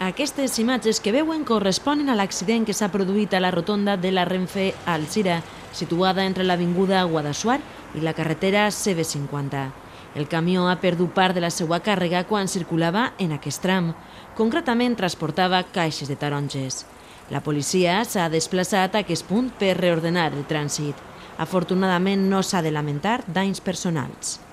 Aquestes imatges que veuen corresponen a l'accident que s'ha produït a la rotonda de la Renfe a Alzira, situada entre l'avinguda Guadassuar i la carretera CB50. El camió ha perdut part de la seva càrrega quan circulava en aquest tram. Concretament transportava caixes de taronges. La policia s'ha desplaçat a aquest punt per reordenar el trànsit. Afortunadament no s'ha de lamentar danys personals.